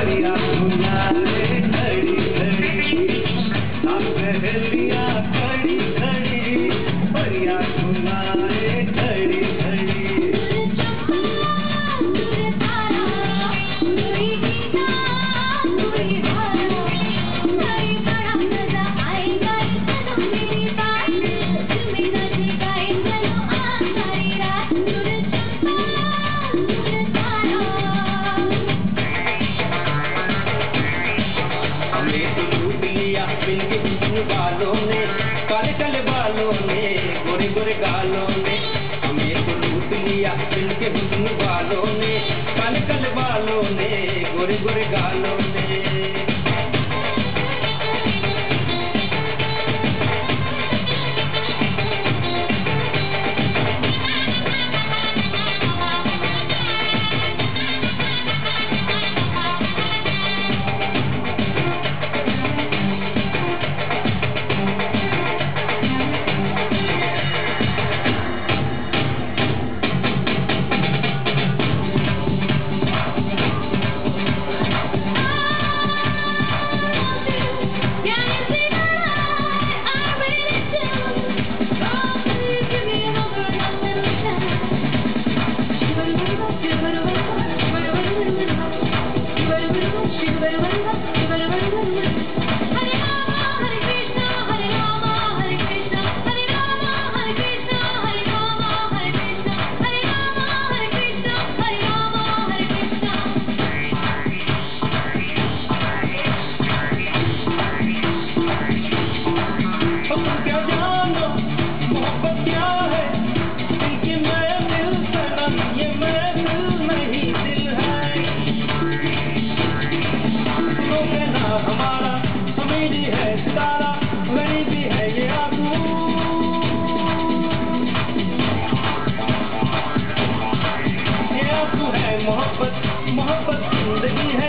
फरियाद सुनाए घड़ी घड़ी, पहलियां खड़ी खड़ी, फरियाद सुनाए घड़ी घड़ी। इनके हुस्न वालों ने, काले काले बालों ने, गोरे गोरे गालों ने, हमें तो लूट लिया इनके हुस्न वालों ने, काले काले बालों ने, गोरे गोरे गालों ने। हमारा अमीरी है सितारा, गरीबी है ये आंसू, ये आंसू है मोहब्बत, मोहब्बत जिंदगी है।